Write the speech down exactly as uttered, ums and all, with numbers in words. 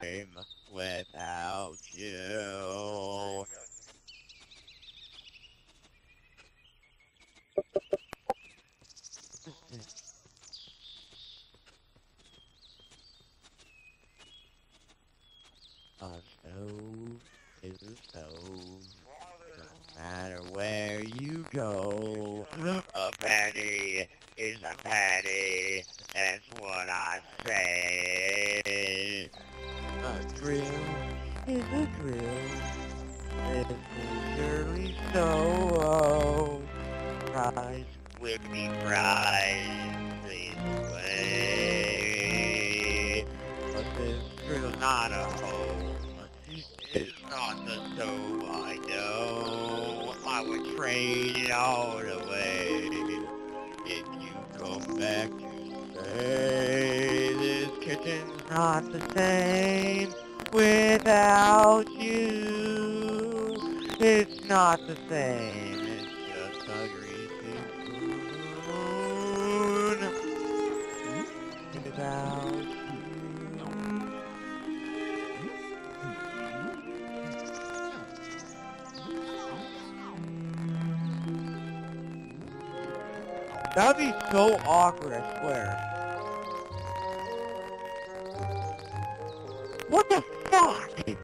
without you. A stove is a stove. No matter where you go, a penny is a penny. That's what I say. A drill is a drill. This is surely so. Fries would be fries this way. But this drill's not a home. It's not the stove I know. I would trade it all away. If you come back to say this kitchen's not the same without you. It's not the same. It's just a greasy spoon without you. That'd be so awkward, I swear. What the fuck?